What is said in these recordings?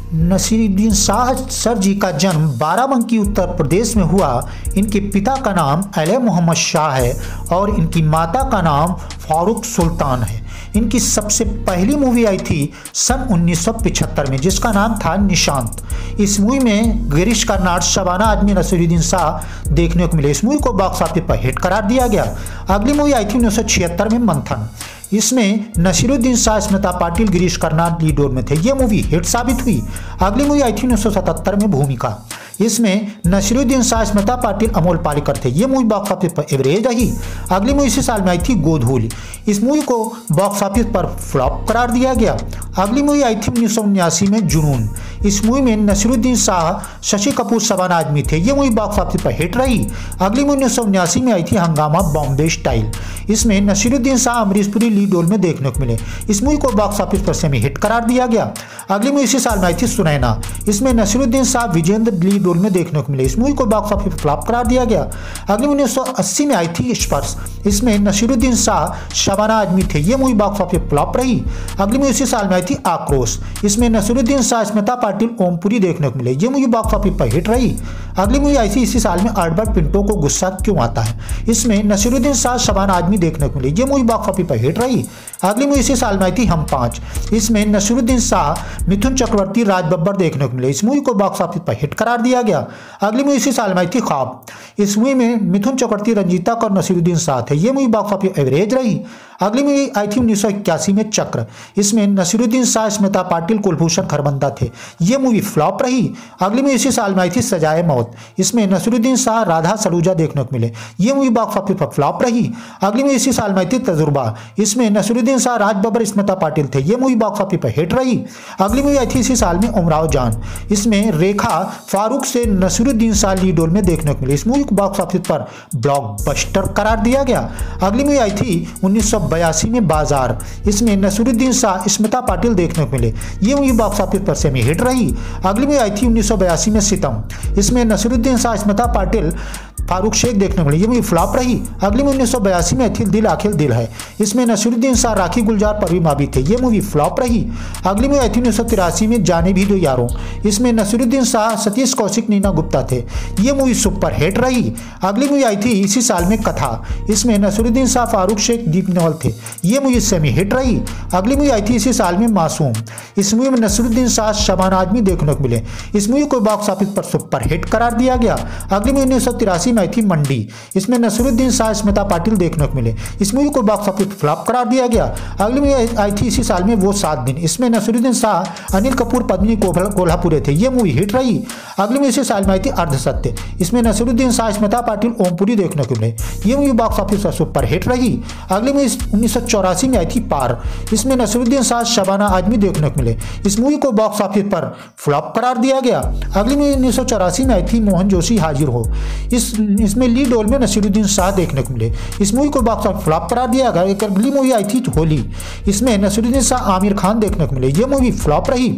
Naseeruddin Shah sir जी का जन्म बाराबंकी उत्तर प्रदेश में हुआ। इनके पिता का नाम अली मोहम्मद शाह है और इनकी माता का नाम फारूक सुल्तान है। इनकी सबसे पहली मूवी आई थी सन 1975 में, जिसका नाम था निशांत। इस मूवी में गिरीश कर्नाड, शबाना आजमी, नसीरुद्दीन शाह देखने को मिले। इस मूवी को बॉक्स ऑफिस पर हिट करार दिया गया। अगली मूवी आई थी 1976 में, मंथन। इसमें नसीरुद्दीन शाह, स्मिता पाटिल, गिरीश कर्नाड लीड रोल में थे। ये मूवी हिट साबित हुई। अगली मूवी आई थी 1977 में, भूमिका। इसमें नसीरुद्दीन शाह, स्मिता पाटिल, अमोल पालेकर थे। ये मूवी बॉक्स ऑफिस पर एवरेज रही। अगली मूवी इसी साल में आई थी गोधूल। इस मूवी को बॉक्स ऑफिस पर फ्लॉप करार दिया गया। अगली मूवी आई थी 1979 में, जुनून। इस मूवी में नसीरुद्दीन शाह, शशि कपूर, शबाना आजमी थे। ये मूवी बॉक्स ऑफिस पर हिट रही। अगली मूवी 1979 में आई थी हंगामा, बॉम्बे स्टाइल। इसमें नसीरुद्दीन शाह, अमरीश पुरी लीड रोल में देखने को मिले। इस मूवी को बॉक्स ऑफिस पर सेमी हिट करार दिया गया। अगली मूवी इसी साल में आई थी सुनैना। इसमें नसीरुद्दीन शाह, विजेंद्र लीड रोल में देखने को मिले। इस मूवी को बॉक्स ऑफिस पर फ्लॉप करार दिया गया। अगली मूवी 1980 में आई थी स्पर्श। इसमें नसीरुद्दीन शाह, शबाना आजमी थे। ये मूवी बॉक्स ऑफिस फ्लॉप रही। अगली मूवी इसी साल में आई थी आक्रोश। इसमें नसीरुद्दीन शाह, स्मिता पाटिल, ओमपुरी देखने को मिले। ये मूवी बॉक्स ऑफिस पर हिट रही। अगली मूवी आई थी इसी साल में, अल्बर्ट पिंटो को गुस्सा क्यों आता है। इसमें नसीरुद्दीन शाह, शबाना आजमी देखने को मिले। ये मूवी बॉक्स ऑफिस पर हिट रही। अगली मूवी इसी साल में आई थी हम पांच। इसमें नसीरुद्दीन शाह, मिथुन चक्रवर्ती, राज बब्बर देखने को मिले। इस मूवी को बॉक्स ऑफिस पर हिट करार दिया गया। अगली मूवी इसी साल में आई थी ख्वाब। इस मूवी में मिथुन चक्रवर्ती, रंजीता और नसीरुद्दीन शाह थे। ये मूवी बॉक्स ऑफिस एवरेज रही। अगली मूवी आई थी 1981 में, चक्र। इसमें नसीरुद्दीन शाह, स्मिता पाटिल, कुलभूषण खरबंदा थे। ये मूवी फ्लॉप रही। अगली मूवी इसी साल में आई थी सजाए मौत। इसमें नसीरुद्दीन शाह, राधा सलूजा देखने को मिले। ये मूवी बॉक्स ऑफिस पर फ्लॉप रही। अगली मूवी इसी साल में आई थी तजुर्बा। इसमें नसीरुद्दीन शाह, राज बब्बर, स्मिता पाटिल थे। ये मूवी बॉक्स ऑफिस पर हिट रही। अगली मूवी आई थी इसी साल में, उमराव जान। इसमें रेखा फारूक से नसीरुद्दीन शाह लीड रोल में देखने को मिले। इस मूवी को बॉक्स ऑफिस पर ब्लॉकबस्टर करार दिया गया। अगली मूवी आई थी 1982 में, बाजार। इसमें नसीरुद्दीन शाह, स्मिता पाटिल देखने को मिले। ये मूवी बॉक्स ऑफिस पर सेमी हिट रही। अगली मूवी आई थी 1982 में, सितम। इसमें नसीरुद्दीन शाह, स्मिता पाटिल, फारूक शेख देखने को मिले। ये मूवी फ्लॉप रही। अगली मूवी 1982 में थी दिल आखिर दिल है। इसमें नसीरुद्दीन शाह, राखी गुलजार, परवीन माबी थे। ये मूवी फ्लॉप रही। अगली मूवी आई थी 1983 में, जाने भी दो यारों। इसमें नसीरुद्दीन शाह, सतीश कौशिक, नीना गुप्ता थे। ये मूवी सुपर हिट रही। अगली मूवी आई थी इसी साल में, कथा। इसमें नसीरुद्दीन शाह, फारूक शेख, दीप नेवल थे। ये मूवी सेमी हिट रही। अगली मूवी आई थी इसी साल में, मासूम। इस मूवी में नसीरुद्दीन शाह, शबाना आजमी देखने को मिले। इस मूवी को बॉक्स ऑफिस पर सुपर हिट करार दिया गया। अगली मूवी 1983 आई थी मंडी। इसमें नसीरुद्दीन शाह, स्मिता पाटिल देखने को मिले। इस मूवी को बॉक्स ऑफिस फ्लॉप करार दिया गया। अगली मूवी आई थी इसी साल में, वो 7 दिन। इसमें नसीरुद्दीन शाह, अनिल कपूर, पद्मिनी कोल्हापुरे थे। ये मूवी हिट रही। अगली मूवी इसी साल में आई थी अर्धसत्य। इसमें नसीरुद्दीन शाह, स्मिता पाटिल, ओमपुरी देखने को मिले। ये मूवी बॉक्स ऑफिस पर सुपर हिट रही। अगली मूवी 1984 में आई थी पार। इसमें नसीरुद्दीन शाह, शबाना आजमी देखने को मिले। इस मूवी को बॉक्स ऑफिस पर फ्लॉप करार दिया गया। अगली मूवी 1984 में आई थी मोहन जोशी हाजिर हो। इसमें लीड रोल में नसीरुद्दीन शाह देखने को मिले। इस मूवी को बॉक्स ऑफिस फ्लॉप करार दिया गया। एक अगली मूवी आई थी होली। इसमें नसीरुद्दीन शाह, आमिर खान देखने को मिले। ये मूवी फ्लॉप रही।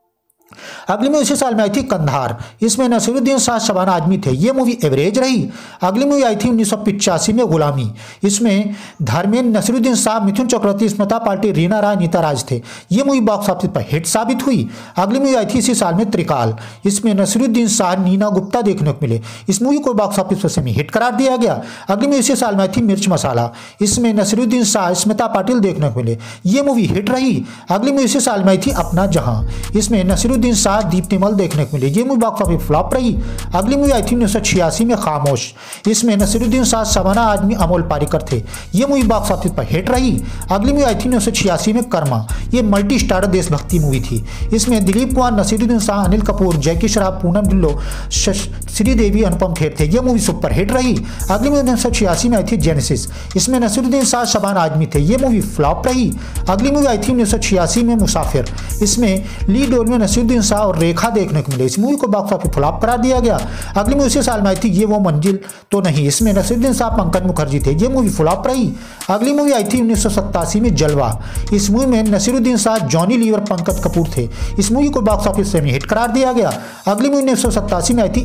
अगली मूवी इसी साल में आई थी कंधार। इसमें नसीरुद्दीन शाह, शबाना आजमी थे। ये मूवी एवरेज रही। अगली मूवी आई थी 1985 में, गुलामी। इसमें धर्मेंद्र, नसीरुद्दीन शाह, मिथुन चक्रवर्ती, स्मिता पाटिल, रीना राय, नीता राज थे। ये मूवी बॉक्स ऑफिस पर हिट साबित हुई। अगली मूवी आई थी इसी साल में, त्रिकाल। इसमें नसीरुद्दीन शाह, नीना गुप्ता देखने को मिले। इस मूवी को बॉक्स ऑफिस पर सेमी हिट करार दिया गया। अगली मूवी इसी साल में आई थी मिर्च मसाला। इसमें नसीरुद्दीन शाह, स्मिता पाटिल देखने को मिले। ये मूवी हिट रही। अगली मूवी इसी साल में आई थी अपना जहां। इसमें नसीरुद्दीन शाह, दीप नेवल देखने को मिले। ये मूवी बॉक्स ऑफिस फ्लॉप रही। अगली मूवी आई थी 1986 में, खामोश। इसमें नसीरुद्दीन शाह, शबाना आजमी, अमोल पालेकर थे। ये मूवी बॉक्स ऑफिस पर हिट रही। अगली मूवी आई थी 1986 में, कर्मा। ये मल्टी स्टारर देशभक्ति मूवी थी। इसमें दिलीप कुमार, नसीरुद्दीन शाह, अनिल कपूर, जैकी श्रॉफ, पूनम ढिल्लो, श्रीदेवी, अनुपम खेर थे। ये मूवी सुपर हिट रही। अगली मूवी 1986 में आई थी जेनेसिस। इसमें नसीरुद्दीन शाह, शबाना आजमी थे। ये मूवी फ्लॉप रही। अगली मूवी आई थी 1986 में, मुसाफिर। इसमें लीड रोल में नसीरुद्दीन शाह और रेखा देखने को मिले। इस मूवी को बॉक्स ऑफिस फ्लॉप करा दिया गया। अगली मूवी उसी साल में आई थी ये वो मंजिल तो नहीं। इसमें नसीरुद्दीन शाह, पंकज मुखर्जी थे। ये मूवी फ्लॉप रही। अगली मूवी आई थी 1987 में, जलवा। इस मूवी में नसीरुद्दीन शाह, जॉनी लीवर, पंकज कपूर थे। इस मूवी को बॉक्स ऑफिस सेमी हिट करार दिया गया। अगली मूवी 1987 में आई थी इज्जत।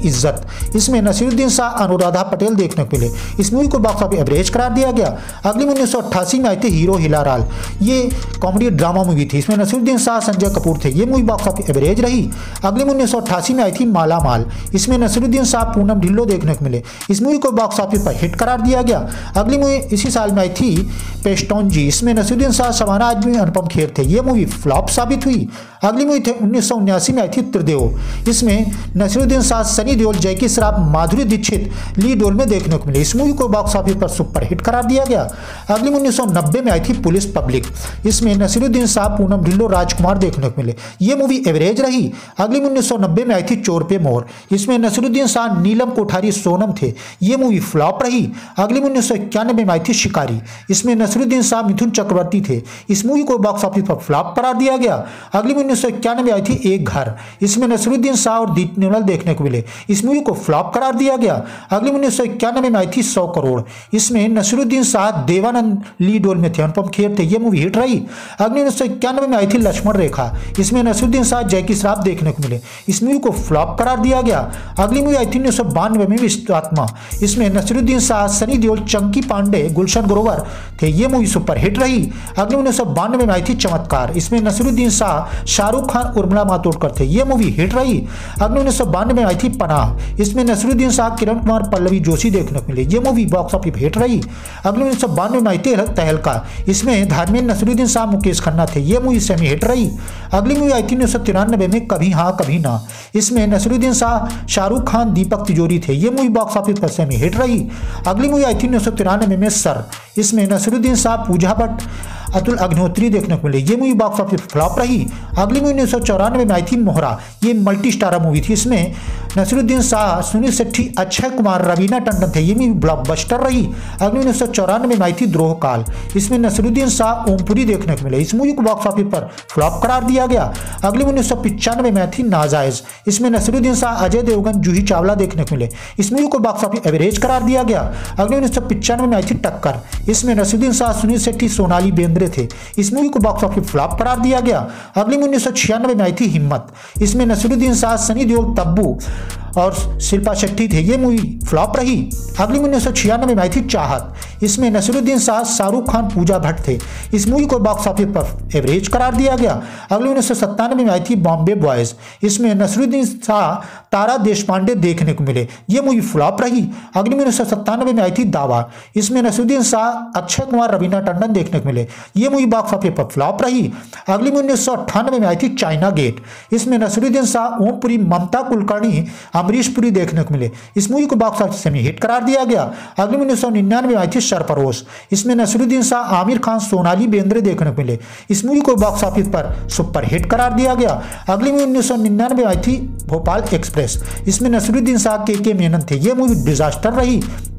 हकीकत, इसमें नसीरुद्दीन शाह, अनुराधा पटेल देखने को मिले। इस मूवी को बॉक्स ऑफिस एवरेज करार दिया गया। अगली मूवी 1988 में आई थी हीरो हिलाराल। ये कॉमेडी ड्रामा मूवी थी। इसमें नसीरुद्दीन शाह, संजय कपूर थे। ये मूवी बॉक्स ऑफिस एवरेज रही। अगली मूवी 1988 में आई थी माला माल। इसमें नसीरुद्दीन शाह, पूनम ढिल्लो देखने को मिले। इस मूवी को बॉक्स ऑफिस पर हिट करार दिया गया। अगली मूवी इसी साल में आई थी पेस्टोंजी। इसमें नसीरुद्दीन शाह, शबाना आजमी, अनुपम खेर थे। ये मूवी फ्लॉप साबित हुई। अगली मूवी 1979 में आई थी त्रिदेव। इसमें नसीरुद्दीन शाह, सनी देओल, जैकी श्रॉफ, माधुरी दीक्षित लीड रोल में देखने को मिले। इस मूवी को बॉक्स ऑफिस पर सुपर हिट करार दिया गया। अगली मूवी 1990 में आई थी पुलिस पब्लिक। इसमें नसीरुद्दीन शाह, पूनम ढिल्लो, राजकुमार देखने को मिले। ये मूवी एवरेज रही। अगली मूवी 1990 में आई थी चोर पे मोर। इसमें नसीरुद्दीन शाह, नीलम कोठारी, सोनम थे। ये मूवी फ्लॉप रही। अगली मूवी 1991 में आई थी शिकारी। इसमें नसीरुद्दीन शाह, मिथुन चक्रवर्ती थे। इस मूवी को बॉक्स ऑफिस पर फ्लॉप करार दिया गया। अगली मूवी 1991 में आई थी एक घर। इसमें नसीरुद्दीन शाह और दीप नेवल देखने को मिले। इस मूवी को फ्लॉप करार दिया गया। अगली मूवी 1991 में आई थी 100 करोड़। इसमें नसीरुद्दीन शाह, देवानंद लीड रोल में थे, अनुपम खेर थे। ये मूवी हिट रही। अगली 1991 में आई थी लक्ष्मण रेखा। इसमें नसीरुद्दीन शाह, जैकी श्रॉफ देखने को मिले। इस मूवी को फ्लॉप करार दिया गया। अगली मूवी आई थी 1992 में विश्वात्मा। इसमें नसीरुद्दीन शाह, सनी देओल, चंकी पांडे, गुलशन ग्रोवर थे। ये मूवी सुपर हिट रही। अगली 1992 में आई थी चमत्कार। इसमें नसीरुद्दीन शाह, शाहरुख खान, उर्मिला मातोंडकर थे। ये मूवी हिट रही। अगली 1992 में आई थी पनाह। इसमें नसीरुद्दीन शाह, किरण कुमार, पल्लवी जोशी देखने को मिले। ये मूवी बॉक्स ऑफिस हिट रही। अगली 1992 में आई थी तहलका। इसमें धर्मेंद्र, नसीरुद्दीन शाह, मुकेश खन्ना थे। ये मूवी सेमी हिट रही। अगली मूवी आई थी 1993 में कभी हाँ कभी ना। इसमें नसीरुद्दीन शाह, शाहरुख खान, दीपक तिजोरी थे। ये मूवी बॉक्स ऑफिस पर सेमी हिट रही। अगली मूवी आई थी 1993 में सर। इसमें नसीरुद्दीन शाह, पूजा भट्ट, अतुल अग्निहोत्री देखने को मिले। ये मूवी बॉक्स ऑफिस फ्लॉप रही। अगली मूवी 1994 में आई थी मोहरा। ये मल्टी स्टारर मूवी थी। इसमें नसीरुद्दीन शाह, सुनील शेट्टी, अक्षय कुमार, रवीना टंडन थे। ये मूवी ब्लॉकबस्टर रही। अगली 1994 में आई थी द्रोह काल। इसमें नसीरुद्दीन शाह, ओमपुरी देखने को मिले। इस मूवी को बॉक्स ऑफिस पर फ्लॉप करार दिया गया। अगली 1995 में आई थी नाजायज। इसमें नसीरुद्दीन शाह, अजय देवगन, जूही चावला देखने को मिले। इस मूवी को बॉक्स ऑफिस एवरेज करार दिया गया। अगली 1995 में आई थी टक्कर। इसमें नसीरुद्दीन शाह, सुनील शेट्टी, सोनाली बेंद्रे थे। इस मूवी को बॉक्स ऑफिस फ्लॉप करार दिया गया। अगली मूवी 1996 में आई थी हिम्मत। इसमें नसीरुद्दीन शाह, सनी देओल, तब्बू और शिल्पा शेट्टी थे। ये मूवी फ्लॉप रही। अगली मूवी 1996 में आई थी चाहत। इसमें नसीरुद्दीन शाह, शाहरुख खान, पूजा भट्ट थे। इस मूवी को बॉक्स ऑफिस पर एवरेज करार दिया गया। अगली 1997 में आई थी बॉम्बे बॉयज। इसमें नसीरुद्दीन शाह, तारा देशपांडे देखने को मिले। ये मूवी फ्लॉप रही। अगली मूवी 1997 में आई थी दावा। इसमें नसीरुद्दीन शाह, अक्षय कुमार, रवीना टंडन देखने को मिले। ये मूवी बॉक्स ऑफिस पर फ्लॉप रही। अगली मूवी 1998 में आई थी चाइना गेट। इसमें नसीरुद्दीन शाह, ओमपुरी, ममता कुलकर्णी, अमरीश पुरी देखने को मिले। इस मूवी को बॉक्स ऑफिस में हिट करार दिया गया। अगली मूवी 1999 में आई थी सरफरोश। इसमें नसीरुद्दीन शाह, आमिर खान, सोनाली बेंद्रे देखने को मिले। इस मूवी को बॉक्स ऑफिस पर सुपर हिट करार दिया गया। अगली मूवी 1999 में आई थी भोपाल एक्सप्रेस। इसमें नसीरुद्दीन शाह, के मेनन थे। ये मूवी डिजास्टर रही।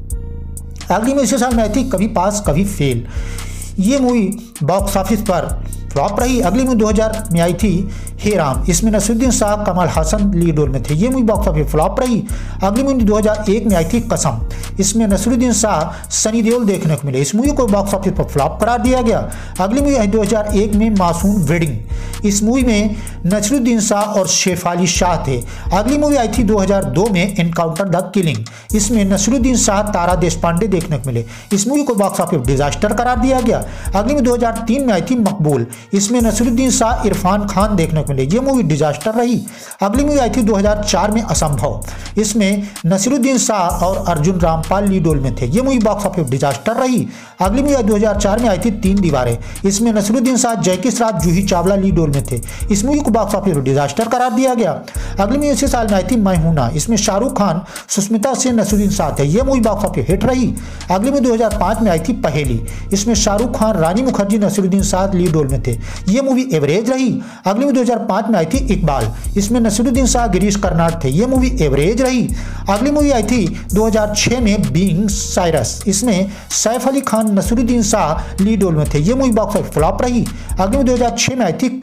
अगली मूवी इसी साल में आई थी कभी पास कभी फेल। ये मूवी बॉक्स ऑफिस पर फ्लॉप रही। अगली मूवी 2000 में आई थी हे राम। इसमें नसीरुद्दीन शाह, कमल हसन लीड रोल में थे। ये मूवी बॉक्स ऑफिस फ्लॉप रही। अगली मूवी 2001 में आई थी कसम। इसमें नसीरुद्दीन शाह, सनी देओल देखने को मिले। इस मूवी को बॉक्स ऑफिस पर फ्लॉप करार दिया गया। अगली मूवी आई 2001 में मासूम वेडिंग। इस मूवी में नसीरुद्दीन शाह और शेफाली शाह थे। अगली मूवी आई थी 2002 में एनकाउंटर द किलिंग। इसमें नसीरुद्दीन शाह, तारा देशपांडे देखने को मिले। इस मूवी को बॉक्स ऑफिस डिजास्टर करार दिया गया। अगली मूवी 2003 में आई थी मकबूल। इसमें नसीरुद्दीन शाह, इरफान खान देखने को मिले। ये मूवी डिजास्टर रही। अगली मूवी आई थी 2004 में असंभव। इसमें नसीरुद्दीन शाह और अर्जुन रामपाल लीड रोल में थे। ये मूवी बॉक्स ऑफिस डिजास्टर रही। अगली मूवी 2004 में आई थी तीन दीवारें। इसमें नसीरुद्दीन शाह, जैकी श्रॉफ, जूही चावला लीड रोल में थे। इस मूवी को बॉक्स ऑफिस डिजास्टर करार दिया गया। अगली मूवी इसी साल में आई थी मैं हूं ना। इसमें शाहरुख खान, सुष्मिता सेन, नसीरुद्दीन शाह थे। ये मूवी बॉक्स ऑफिस हिट रही। अगली मूवी 2005 में आई थी पहेली। इसमें शाहरुख खान, रानी मुखर्जी, नसीरुद्दीन शाह लीड रोल में थे। ये मूवी एवरेज रही। अगली मूवी 2005 में आई थी इकबाल। इसमें नसीरुद्दीन शाह, गिरीश कर्नाड थे। ये मूवी एवरेज रही। अगली मूवी आई थी 2006 में बीइंग साइरस। इसमें सैफ अली खान, नसीरुद्दीन शाह लीड रोल में थे। ये मूवी बॉक्स ऑफिस फ्लॉप रही। अगली मूवी 2006 में आई थी क्रिश।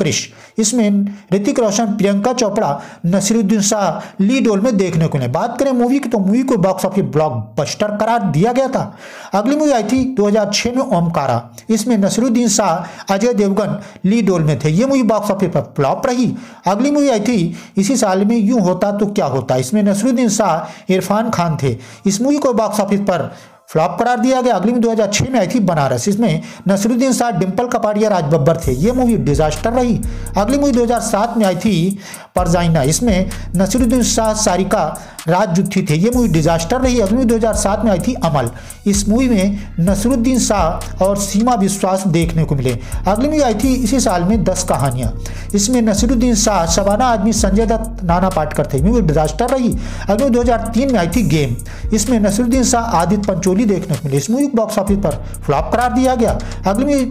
इसमें ऋतिक रोशन, प्रियंका चोपड़ा, नसीरुद्दीन शाह लीड रोल में देखने को मिले। बात करें मूवी की तो मूवी को बॉक्स ऑफिस ब्लॉकबस्टर करार दिया गया था। अगली मूवी आई थी 2006 में ओमकारा। इसमें नसीरुद्दीन शाह, अजय देवगन लीड रोल में थे। ये मूवी बॉक्स ऑफिस पर फ्लॉप रही। अगली मूवी आई थी इसी साल में यूं होता तो क्या होता। इसमें नसीरुद्दीन शाह, इरफान खान थे। इस मूवी को बॉक्स ऑफिस पर फ्लॉप करार दिया गया। अगली मूवी 2006 में आई थी बनारस। इसमें नसीरुद्दीन शाह, डिम्पल कपाड़िया, राज बब्बर थे। ये मूवी डिजास्टर रही। अगली मूवी 2007 में आई थी परजाइना। इसमें नसीरुद्दीन शाह, सारिका, राज जुत्थी थे। ये मूवी डिजास्टर रही। अगली मूवी 2007 में आई थी अमल। इस मूवी में नसीरुद्दीन शाह और सीमा विश्वास देखने को मिले। अगली मूवी आई थी इसी साल में 10 कहानियां। इसमें नसीरुद्दीन शाह, शबाना आजमी, संजय दत्त, नाना पाटेकर थे। मूवी डिजास्टर रही। अगली मूवी 2003 में आई थी गेम। इसमें नसीरुद्दीन शाह, आदित्य पंचोली देखने को मिले। इस मूवी को बॉक्स ऑफिस पर फ्लॉप करार दिया गया। अगली मूवी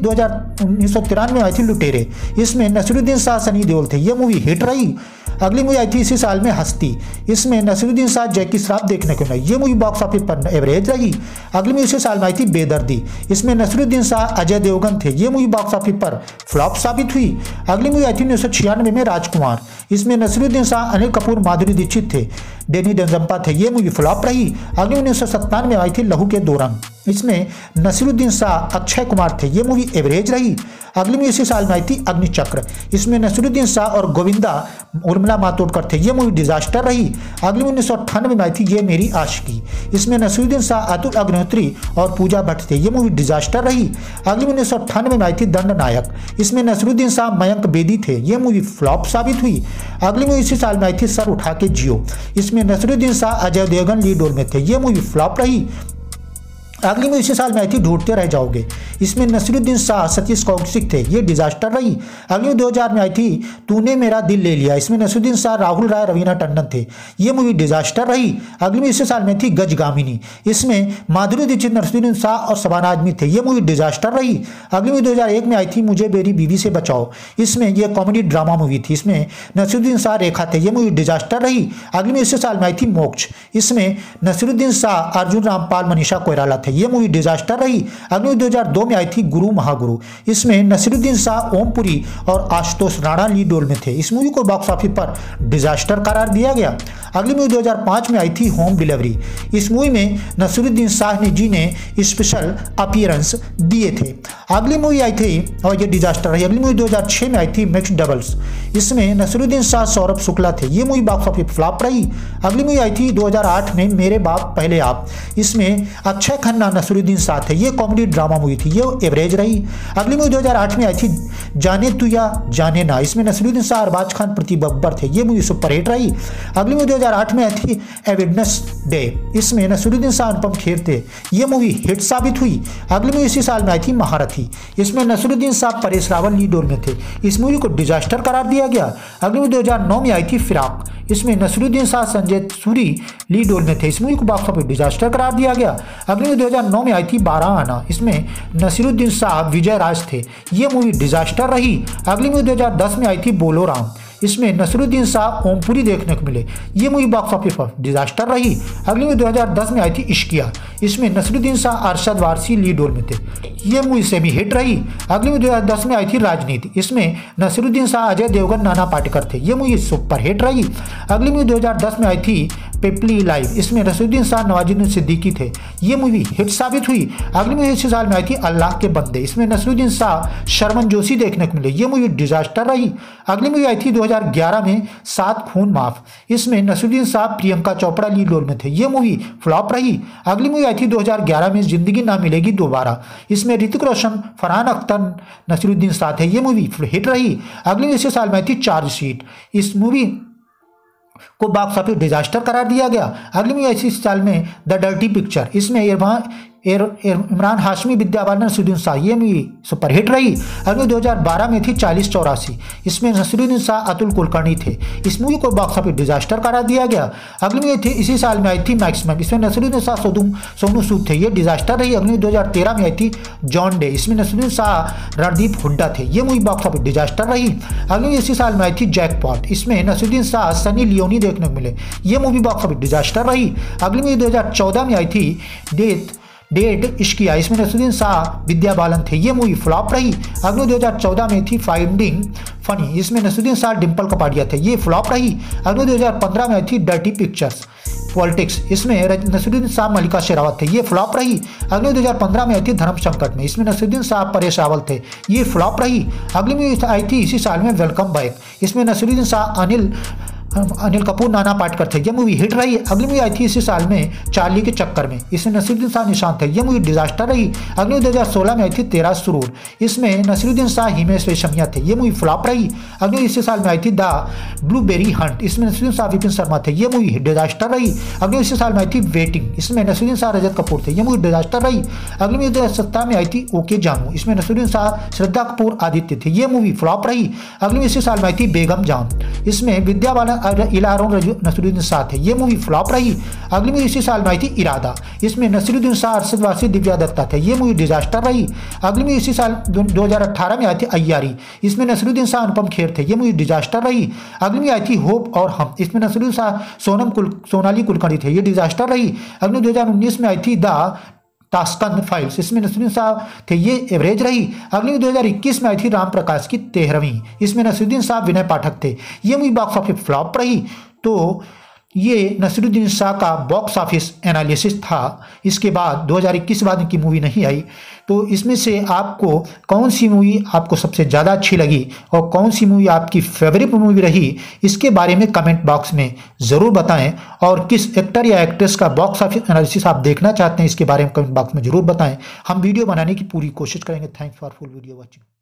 1993 में आई थी लुटेरे। इसमें नसीरुद्दीन शाह, सनी देओल थे। यह मूवी हिट रही। अगली मूवी आई थी इसी साल में हस्ती। इसमें नसीरुद्दीन शाह, जैकी श्रॉफ देखने को मिला। ये मूवी बॉक्स ऑफिस पर एवरेज रही। अगली मूवी इसी साल में आई थी बेदर्दी। इसमें नसीरुद्दीन शाह, अजय देवगन थे। ये मूवी बॉक्स ऑफिस पर फ्लॉप साबित हुई। अगली मूवी आई थी 1996 में राजकुमार। इसमें नसीरुद्दीन शाह, अनिल कपूर, माधुरी दीक्षित थे। डेनी डेंजम्पा थे। ये मूवी फ्लॉप रही। अगली 1997 में आई थी लहू के दो रंग। इसमें नसीरुद्दीन शाह, अक्षय कुमार थे। ये मूवी एवरेज रही। अगली मूवी इसी साल में आई थी अग्निचक्र। इसमें नसीरुद्दीन शाह और गोविंदा उर्मिला मातोडकर थे। ये मूवी डिजास्टर रही। अगली 1998 में आई थी ये मेरी आशिकी। इसमें नसीरुद्दीन शाह, अतुल अग्निहोत्री और पूजा भट्ट थे। ये मूवी डिजास्टर रही। अगली 1998 में आई थी दंड नायक। इसमें नसीरुद्दीन शाह, मयंक बेदी थे। ये मूवी फ्लॉप साबित हुई। अगली मूवी इसी साल में आई थी सर उठा के जियो। इसमें नसीरुद्दीन शाह, अजय देवगन लीड रोल में थे। ये मूवी फ्लॉप रही। अगली मूवी इसी साल में आई थी ढूंढते रह जाओगे। इसमें नसीरुद्दीन शाह, सतीश कौशिक थे। ये डिजास्टर रही। अगली मूवी 2000 में आई थी तूने मेरा दिल ले लिया। इसमें नसीरुद्दीन शाह, राहुल राय, रवीना टंडन थे। ये मूवी डिजास्टर रही। अगली मूवी इसी साल में थी गजगामिनी। इसमें माधुरी दीक्षित, नसीरुद्दीन शाह और शबाना आजमी थे। ये मूवी डिजास्टर रही। अगली मूवी 2001 में आई थी मुझे मेरी बीवी से बचाओ। इसमें यह कॉमेडी ड्रामा मूवी थी। इसमें नसीरुद्दीन शाह, रेखा थे। ये मूवी डिजास्टर रही। अगली मूवी इसी साल में आई थी मोक्ष। इसमें नसीरुद्दीन शाह, अर्जुन रामपाल, मनीषा कोइराला थे। ये मूवी डिजास्टर रही। अगली मूवी 2002 में आई थी गुरु महागुरु। इसमें नसीरुद्दीन शाह, ओमपुरी और आशुतोष राणा लीड रोल में थे। इस मूवी को बॉक्स ऑफिस पर डिजास्टर करार दिया गया। अगली मूवी 2005 में आई थी होम डिलीवरी। इस मूवी में नसीरुद्दीन शाह जी ने स्पेशल अपीयरेंस दिए थे। अगली मूवी आई थी और ये डिजास्टर रही। अगली मूवी 2006 में आई थी मिक्स्ड डबल्स। इसमें नसीरुद्दीन शाह, सौरभ शुक्ला थे। ये मूवी बॉक्स ऑफिस फ्लॉप रही। अगली मूवी आई थी 2008 में मेरे बाप पहले आप। इसमें अक्षय खन्ना, नसीरुद्दीन शाह थे। ये कॉमेडी ड्रामा मूवी थी। ये एवरेज रही। अगली मूवी 2008 में आई थी जाने तू या जाने ना। इसमें नसीरुद्दीन शाह, अरबाज खान, प्रति बब्बर थे। ये मूवी सुपरहिट रही। अगली मूवी 2008 में आई थी एविडेंस डे। इसमें नसीरुद्दीन शाह, अनुपम खेर थे। ये मूवी हिट साबित हुई। अगली मूवी इसी साल में आई थी महारथी। इसमें नसीरुद्दीन शाह, परेश रावल लीड रोल में थे। इस मूवी को डिजास्टर करार दिया गया। अगली मूवी 2009 में आई थी फिराक। इसमें नसीरुद्दीन शाह, संजय सूरी लीड रोल में थे। इस मूवी को बॉक्स ऑफिस डिजास्टर करार दिया गया। अगली मूवी 2009 में आई थी 12 आना। इसमें नसीरुद्दीन शाह, विजय राज थे। ये मूवी डिजास्टर रही। अगली मूवी 2010 में आई थी बोलो राम। इसमें नसीरुद्दीन शाह, ओमपुरी देखने को मिले। ये मूवी बॉक्स ऑफिस पर डिजास्टर रही। अगली मूवी 2010 में आई थी इश्किया। इसमें नसीरुद्दीन शाह, अरशद वारसी लीड रोल में थे। ये मूवी सेमी हिट रही। अगली मूवी 2010 में आई थी राजनीति। इसमें नसीरुद्दीन शाह, अजय देवगन, नाना पाटेकर थे। ये मूवी सुपर हिट रही। अगली मूवी 2010 में आई थी पिपली लाइव। इसमें नसीरुद्दीन शाह, नवाजुद्दीन सिद्दीकी थे। ये मूवी हिट साबित हुई। अगली मूवी इसी साल में आई थी अल्लाह के बंदे। इसमें नसीरुद्दीन शाह, शर्मन जोशी देखने को मिले। ये मूवी डिजास्टर रही। अगली मूवी आई थी 2011 में 7 खून माफ। इसमें नसीरुद्दीन शाह, प्रियंका चोपड़ा लीड रोल में थे। ये मूवी फ्लॉप रही। अगली मूवी आई थी 2011 में जिंदगी ना मिलेगी दोबारा। इसमें ऋतिक रोशन, फरहान अख्तर, नसीरुद्दीन शाह थे। ये मूवी हिट रही। अगली मूवी इसी साल में आई थी चार्जशीट। इस मूवी को बॉक्स ऑफिस डिजास्टर करार दिया गया। अगली मूवी इसी साल में द डर्टी पिक्चर। इसमें इमरान हाशमी, विद्या बालन, नसीरुद्दीन शाह। ये मूवी सुपरहिट रही। अगली 2012 में थी 4084। इसमें नसीरुद्दीन शाह, अतुल कुलकर्णी थे। इस मूवी को बॉक्स ऑफिस डिजास्टर करार दिया गया। अगली मूवी थी इसी साल में आई थी मैक्सिमम। इसमें नसीरुद्दीन शाह, सोनू सूद थे। ये डिजास्टर रही। अगली 2013 में आई थी जॉन डे। इसमें नसीरुद्दीन शाह, रणदीप हुड्डा थे। ये मूवी बॉक्स ऑफिस डिजास्टर रही। अगली इसी साल में आई थी जैकपॉट। इसमें नसीरुद्दीन शाह, सनी लियोनी देखने को मिले। ये मूवी बॉक्स ऑफिस डिजास्टर रही। अगली मूवी 2014 में आई थी डेथ डेट इश्क किया, इसमें नसीरुद्दीन शाह विद्या बालन थे, ये मूवी फ्लॉप रही। अगली 2014 में थी फाइंडिंग फनी, इसमें नसीरुद्दीन शाह डिम्पल कपाड़िया थे, ये फ्लॉप रही। अगली 2015 में थी डर्टी पिक्चर्स पॉलिटिक्स, इसमें नसीरुद्दीन शाह मलिका शेरावत थे, ये फ्लॉप रही। अगले 2015 में आई थी धर्म संकट में, इसमें नसीरुद्दीन शाह परेश रावल थे, ये फ्लॉप रही। अगली मूवी आई थी इसी साल में वेलकम बैक, इसमें नसीरुद्दीन शाह अनिल कपूर नाना पाटेकर थे, ये मूवी हिट रही। अगली मूवी आई थी इसी साल में चार्ली के चक्कर में, इसमें नसीरुद्दीन शाह निशांत थे, ये मूवी डिजास्टर रही। अगली 2016 में आई थी तेरा सुरूर, इसमें नसीरुद्दीन शाह हिमेश रेशमिया थे, ये मूवी फ्लॉप रही। अगली इसी साल में आई थी द ब्लूबेरी हंट, इसमें नसीरुद्दीन शाह विपिन शर्मा थे, ये मूवी डिजास्टर रही। अगली इसी साल में आई थी वेटिंग, इसमें नसीरुद्दीन शाह रजत कपूर थे, ये मूवी डिजास्टर रही। अगली मूवी 2017 में आई थी ओके जानू, इसमें नसीरुद्दीन शाह श्रद्धा कपूर आदित्य थे, ये मूवी फ्लॉप रही। अगली इसी साल में आई थी बेगम जान, इसमें विद्या बालन इलारों नसीरुद्दीन शाह थे, ये मूवी फ्लॉप रही। अगली मूवी इसी साल में आई थी इरादा, इसमें नसीरुद्दीन शाह अरशद वारसी दिव्या दत्ता थे, ये मूवी डिजास्टर रही। अगली मूवी इसी साल 2018 में आई थी अय्यारी, इसमें नसीरुद्दीन शाह अनुपम खेर थे, ये मूवी डिजास्टर रही। अगली मूवी आई थी होप और हम, इसमें नसीरुद्दीन शाह सोनाली कुलकर्णी थे, ये डिजास्टर रही। अगली 2019 में आई थी द ताशकंद फाइल्स, इसमें नसीरुद्दीन शाह थे, ये एवरेज रही। अगली 2021 में आई थी राम प्रकाश की 13वीं, इसमें नसीरुद्दीन शाह विनय पाठक थे, ये मूवी बॉक्स ऑफिस फ्लॉप रही। तो ये नसीरुद्दीन शाह का बॉक्स ऑफिस एनालिसिस था। इसके बाद 2021 बाद इनकी मूवी नहीं आई। तो इसमें से आपको कौन सी मूवी आपको सबसे ज़्यादा अच्छी लगी और कौन सी मूवी आपकी फेवरेट मूवी रही, इसके बारे में कमेंट बॉक्स में ज़रूर बताएं। और किस एक्टर या एक्ट्रेस का बॉक्स ऑफिस एनालिसिस आप देखना चाहते हैं, इसके बारे में कमेंट बॉक्स में ज़रूर बताएं। हम वीडियो बनाने की पूरी कोशिश करेंगे। Thanks for full video watching.